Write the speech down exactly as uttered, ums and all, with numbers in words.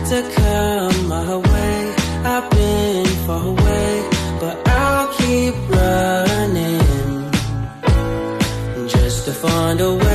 to come my way. I've been far away, but I'll keep running just to find a way.